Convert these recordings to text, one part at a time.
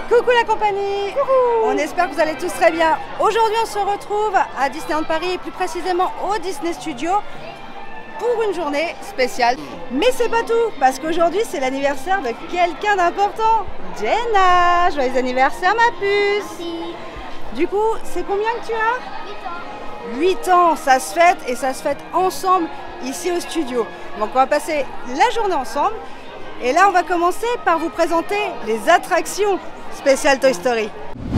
Coucou la compagnie. Coucou. On espère que vous allez tous très bien. Aujourd'hui on se retrouve à Disneyland Paris et plus précisément au Disney Studio pour une journée spéciale. Mais c'est pas tout, parce qu'aujourd'hui c'est l'anniversaire de quelqu'un d'important. Jenna, joyeux anniversaire ma puce. Merci. Du coup, c'est combien que tu as? 8 ans, ça se fête et ça se fête ensemble ici au studio. Donc on va passer la journée ensemble et là on va commencer par vous présenter les attractions spéciales Toy Story.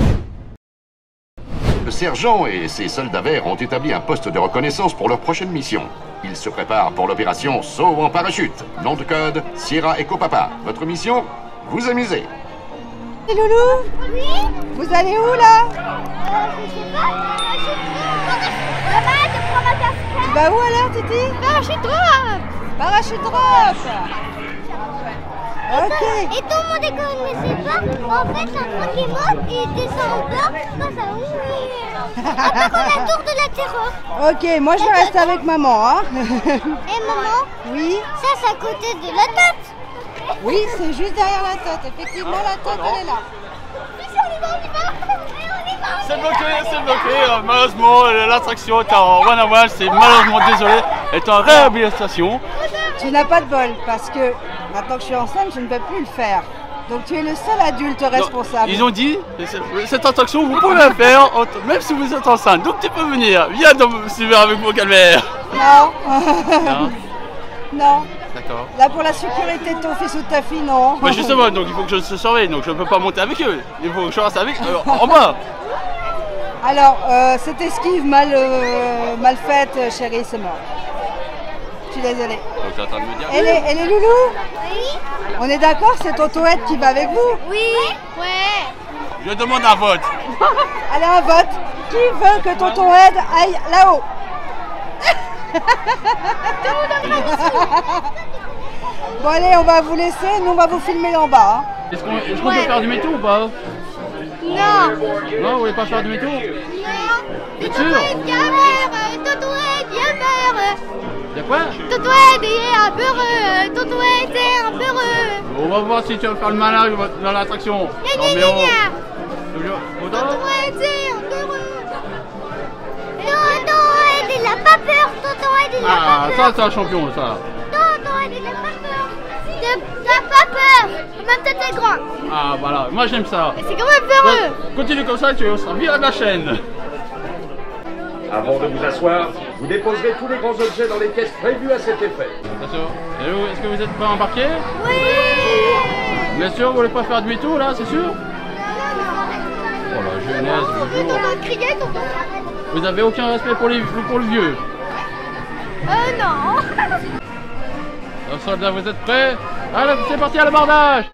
Le sergent et ses soldats verts ont établi un poste de reconnaissance pour leur prochaine mission. Ils se préparent pour l'opération Saut en parachute. Nom de code, Sierra Echo Papa. Votre mission, vous amuser. Et Loulou? Oui. Vous allez où là? Je sais pas. Maman, je prends ma casquette. Tu vas où alors Titi? Parachute drop. Parachute drop. Ok. Et tout le monde est connaissait pas. En fait, c'est un train qui monte et il descend en bas. Passe à où? Après qu'on a la tour de la terreur. Ok, moi je vais rester avec maman. Hein. Et maman, Oui. ça c'est à côté de la tête. Oui, c'est juste derrière la tête. Effectivement, la tête elle est là. C'est bloqué, malheureusement l'attraction est en one-on-one, c'est malheureusement désolé, est en réhabilitation. Tu n'as pas de bol parce que maintenant que je suis enceinte, je ne peux plus le faire. Donc tu es le seul adulte responsable. Ils ont dit, cette attraction vous pouvez la faire même si vous êtes enceinte, donc tu peux venir, viens me suivre avec mon calvaire. Non. Non. Non. D'accord. Là pour la sécurité de ton fils ou de ta fille, non. Mais justement, donc il faut que je se surveille, donc je ne peux pas monter avec eux, il faut que je reste avec en bas. Alors, cette esquive mal faite, chérie, c'est mort. Je suis désolée. Donc tu es en train de me dire. Elle est Loulou? Oui. On est d'accord, c'est Toto Ed qui va avec vous? Oui. Ouais. Je demande un vote. Allez, un vote. Qui veut que Tonton Ed aille là-haut? Bon allez, on va vous laisser, nous on va vous filmer d'en bas. Hein. Est-ce qu'on peut faire du métaux ou pas? Non. Non, vous voulez pas faire du métaux? Non. T'es sûr? Toto est bien meurt. Y'a quoi? Toto est un peu heureux. Toto est un peu heureux. On va voir si tu vas faire le malin dans l'attraction. Non mais on... Toto est un peu heureux. Toto est, il a pas peur. Toto est, il a Ah, pas ça peur. c'est un champion ça. Toto est, il a pas peur. T'as pas peur. Même toi t'es grand. Ah voilà, moi j'aime ça. C'est quand même peureux. Donc, continue comme ça, tu seras viré de la chaîne. Avant de vous asseoir, vous déposerez tous les grands objets dans les caisses prévues à cet effet. Attention. Et vous, est-ce que vous êtes prêts à embarquer? Oui. Bien sûr, vous voulez pas faire demi-tour là, c'est sûr? Oh la jeunesse, On bonjour. va crier quand Vous avez aucun respect pour le vieux. non. Alors, soldats, vous êtes prêts? Allez, c'est parti à l'abordage.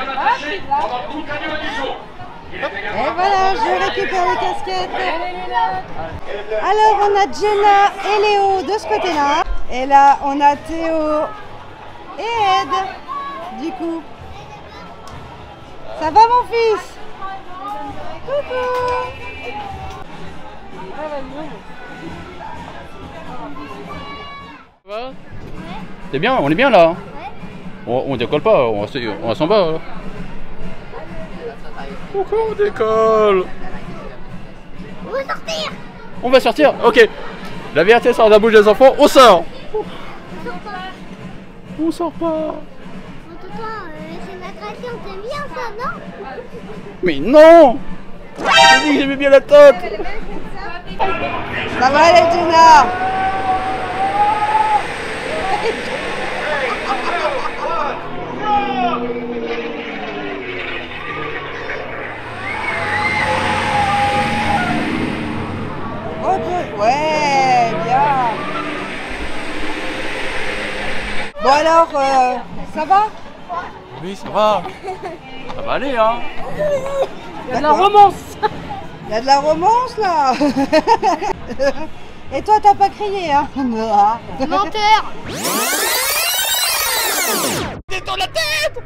Et voilà, je récupère les casquettes. Alors on a Jenna et Léo de ce côté-là. Et là on a Théo et Ed. Du coup, ça va mon fils? Coucou. Ça va? C'est bien, on est bien là. On décolle pas, on va s'en bas. Là. Pourquoi on décolle? On va sortir. On va sortir? Ok. La vérité sort de la bouche des enfants, on sort. On sort pas. Toto, c'est une attraction, t'aimes bien ça, non? Mais non! J'ai dit que j'aimais bien la tête. Ça va aller Jenna? Ouais, bien. Bon alors, ça va? Oui, ça va. Ça va aller, hein. Il y a de la romance. Il y a de la romance là. Et toi, t'as pas crié, hein? Menteur. Détends la tête.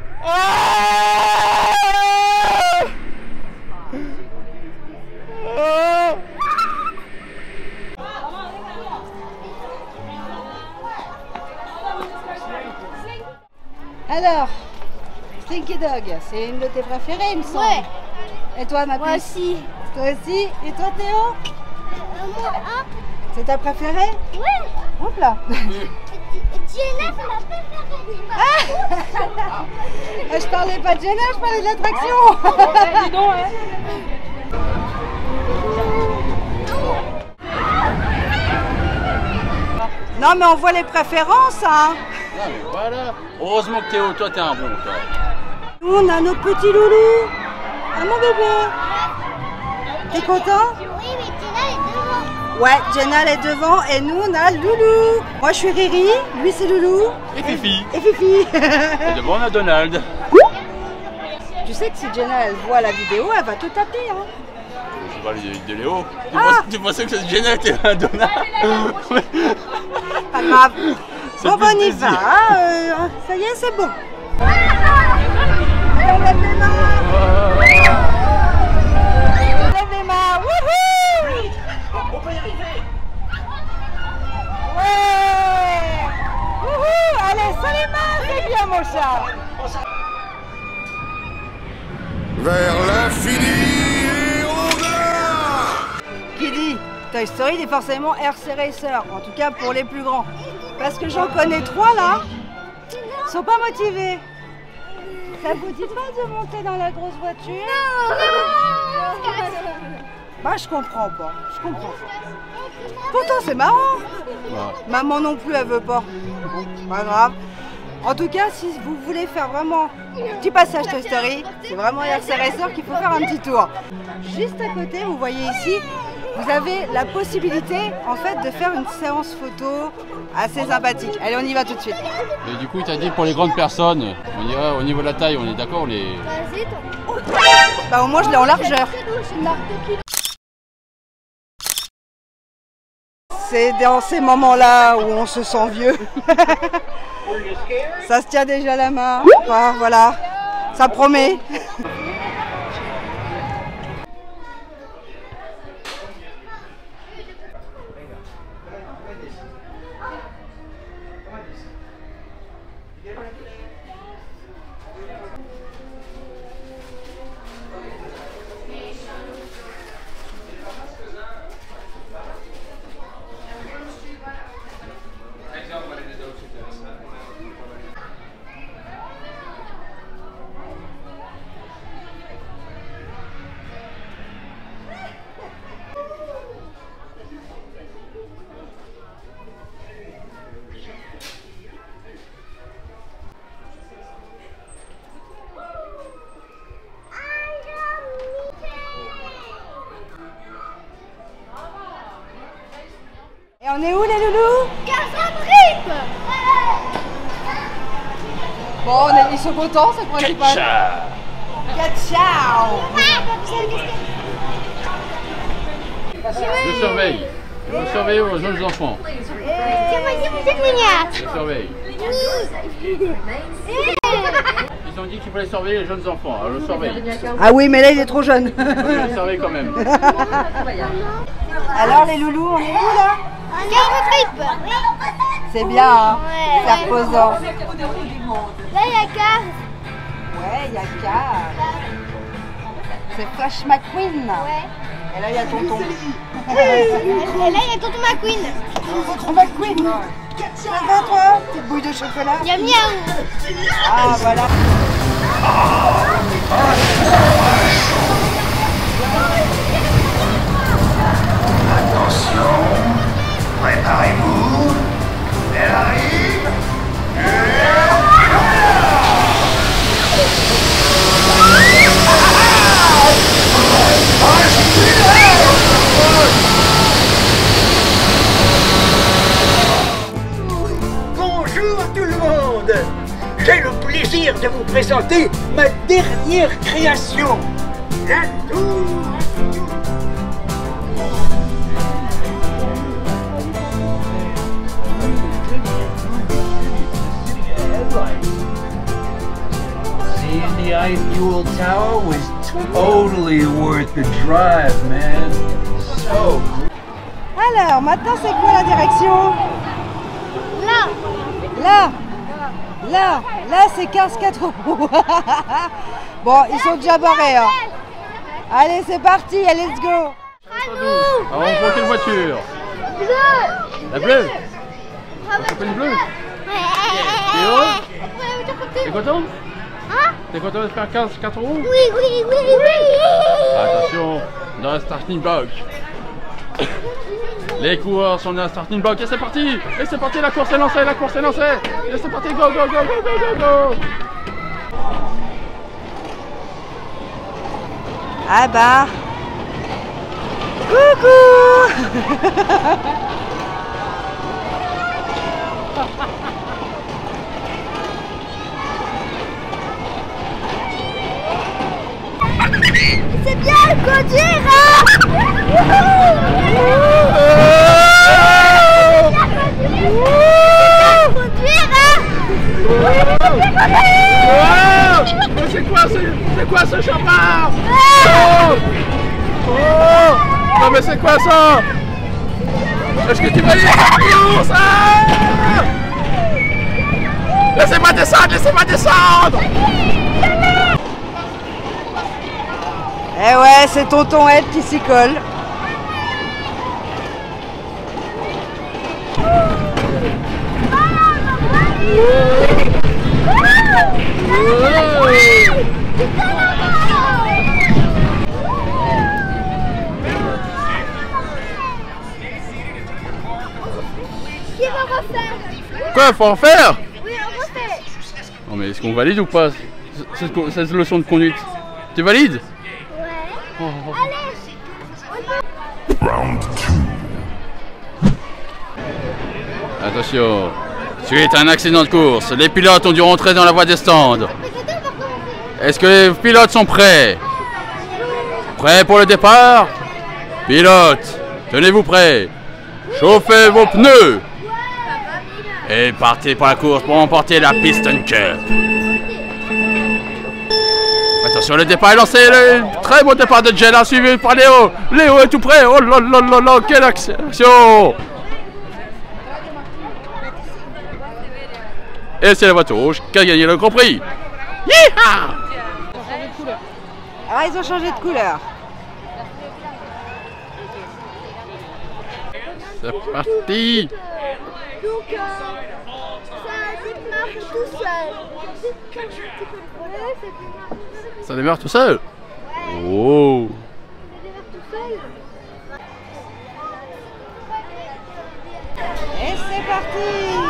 Alors, Slinky Dog, c'est une de tes préférées, il me semble. Ouais. Et toi, ma puce? Moi aussi. Toi aussi? Et toi, Théo? Moi, hein? C'est ta préférée? Ouais. Hop là. Jenna, c'est ma préférée. Je parlais pas de Jenna, je parlais de l'attraction. Dis donc, hein. Non mais on voit les préférences, hein. Ah, mais voilà. Heureusement que Théo, toi t'es un bon, toi. Nous on a notre petit loulou. Ah mon bébé. T'es content? Oui, mais Jenna est devant. Ouais, Jenna elle est devant et nous on a Loulou. Moi je suis Riri, lui c'est Loulou. Et Fifi. Et Fifi. Et devant on a Donald. Tu sais que si Jenna elle voit la vidéo, elle va tout taper, hein. Je vais parler de Léo. Tu Ah. pensais que Jenna était un Donald? Pas grave. C'est Bon, plus on y plaisir. va. Ça y est, c'est bon. Lève les mains. Lève les mains. Wouhou. On peut y arriver. Ouais. Wouhou. Allez, ça les mains, c'est bien mon chat. Vers l'infini et au-delà. Qui dit Toy Story dit forcément RC Racer, en tout cas pour les plus grands. Parce que j'en connais 3 là, ils sont pas motivés. Ça vous dit pas de monter dans la grosse voiture? Bah je comprends pas, je comprends pas. Pourtant c'est marrant. Maman non plus elle veut pas. Pas grave. En tout cas, si vous voulez faire vraiment un petit passage Toy Story, c'est vraiment RC Racer qu'il faut faire un petit tour. Juste à côté, vous voyez ici, vous avez la possibilité en fait de faire une séance photo assez sympathique. Allez, on y va tout de suite. Et du coup, il t'a dit pour les grandes personnes, on ira au niveau de la taille, on est d'accord, les... Vas-y, toi. Bah au moins je l'ai en largeur. C'est dans ces moments-là où on se sent vieux. Ça se tient déjà la main. Enfin, voilà, ça promet. Et on est où les loulous? Casa Trip. Bon, ils sont contents, c'est le principal. Ciao. Je surveille. Je veux surveiller vos jeunes enfants. Je surveille. Ils ont dit qu'il fallait surveiller les jeunes enfants, alors je surveille. Ah oui, mais là il est trop jeune. Je surveille quand même. Alors les loulous, on est où là? Casa Trip. C'est bien, hein? Ouais. C'est reposant. Là, il y a Cars. Ouais, il y a Car. C'est Flash McQueen. Ouais. Et là il y a Tonton. Et là, il y a Tonton McQueen. Tonton McQueen. Ça va toi? Petite bouille de chocolat? Il y a Miaou. Ah voilà. Attention, préparez-vous. Elle arrive. Bonjour tout le monde. J'ai le plaisir de vous présenter ma dernière création, la tour. Seeing the Eiffel Tower was totally worth the drive, man. So cool. Alors maintenant c'est quoi la direction? Là. Là. Là c'est 15-4 euros. Bon, ils sont déjà barrés. Hein. Allez, c'est parti, allez, let's go. Alors, on prend quelle voiture? La bleue. Ça s'appelle bleue. Théo, t'es content? T'es content de faire 4 roues? Oui. Attention, dans un starting block. Les coureurs sont dans un starting block et c'est parti! Et c'est parti, la course est lancée, Et c'est parti, go! Ah bah. Coucou. C'est bien conduire, hein. C'est quoi ce chauffard? Non mais c'est quoi ça? Est-ce que tu vas aller ça? Laissez-moi descendre! Eh ouais, c'est tonton Ed qui s'y colle. Qui va refaire? Quoi, faut en faire? Oui, on refait. Non mais est-ce qu'on valide ou pas cette leçon de conduite? Tu valides? Ouais. Allez. Round 2. Attention, suite à un accident de course, les pilotes ont dû rentrer dans la voie des stands. Est-ce que les pilotes sont prêts? Prêts pour le départ? Pilotes, tenez-vous prêts. Chauffez vos pneus. Et partez pour la course pour remporter la Piston Cup. Attention, le départ est lancé, le très beau départ de Jenna suivi par Léo. Léo est tout prêt. Oh là là là là, quelle action! Et c'est la voiture rouge qui a gagné le Grand Prix. Yeeha! Ah, ils ont changé de couleur. C'est parti. Donc, ça démarre tout seul. Ça démarre tout seul. Oh. Et c'est parti.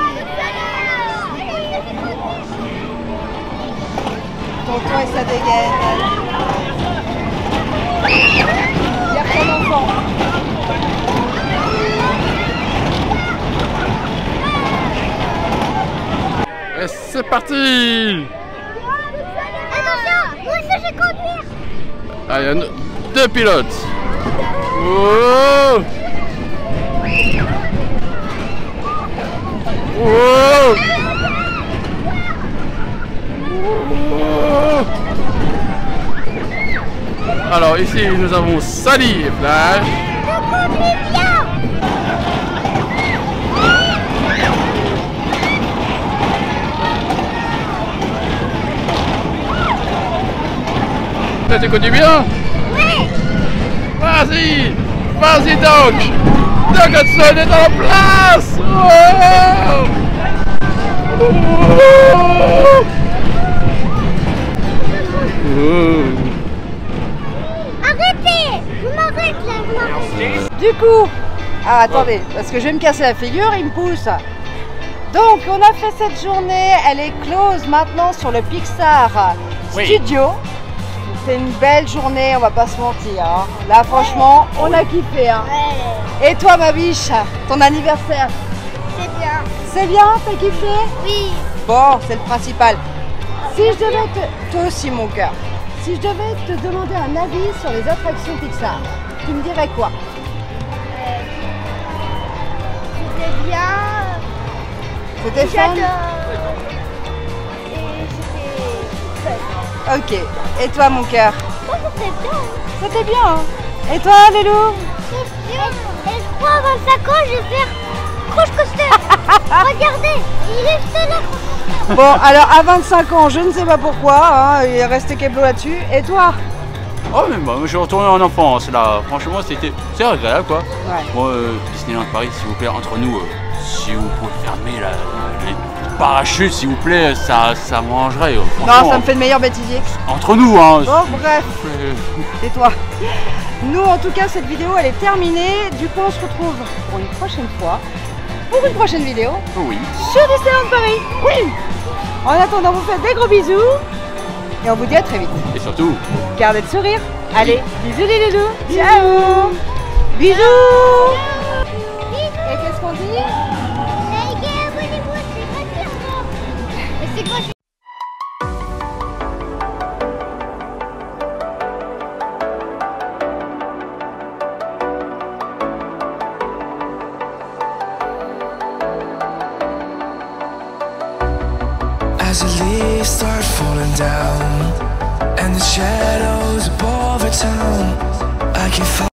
Tonton et sa dégaine. Il y a plein d'enfants. Et c'est parti. Attention, moi aussi je vais conduire. Ah, il y a deux pilotes. Oh. Oh. Oh. Alors ici nous avons Sally et Flash. Je conduis bien. Tu conduis bien? Oui. Vas-y Doc. Doc Hudson est en place. Oh. Oh. Arrêtez. Je m'arrête là, je m'arrête. Du coup, ah, attendez, parce que je vais me casser la figure, il me pousse. Donc, on a fait cette journée, elle est close maintenant sur le Pixar Studio. C'est une belle journée, on va pas se mentir. Hein. Là, franchement, on a kiffé. Hein. Ouais. Et toi, ma biche, ton anniversaire? C'est bien. C'est bien, t'as kiffé? Oui. Bon, c'est le principal. Si je devais toi aussi, mon cœur, si je devais te demander un avis sur les attractions Pixar, tu me dirais quoi? C'était bien. C'était fun? Et c'était fun. Ok. Et toi, mon cœur? Ça, c'était bien. C'était bien. Hein. Et toi, Lélou? C'est bien. Et je crois à 25 ans, je vais faire Crush Coaster. Regardez, il est jeté là. Bon, alors à 25 ans, je ne sais pas pourquoi, hein, il est resté Keblo là-dessus. Et toi? Oh mais moi je suis retourné en enfance là, franchement c'est agréable quoi. Ouais. Bon, Disneyland Paris s'il vous plaît, entre nous, si vous pouvez fermer les parachutes s'il vous plaît, ça mangerait. Non, ça me fait le meilleur bêtisier. Entre nous hein. Bon bref, tais-toi. Nous en tout cas cette vidéo elle est terminée, du coup on se retrouve pour une prochaine fois, pour une prochaine vidéo. Oui. Sur Disneyland Paris. Oui. En attendant, on vous fait des gros bisous et on vous dit à très vite. Et surtout, gardez le sourire. Allez, bisous les loulous. Ciao. Bisous. Et qu'est-ce qu'on dit? C'est quoi? As the leaves start falling down and the shadows above the town, I can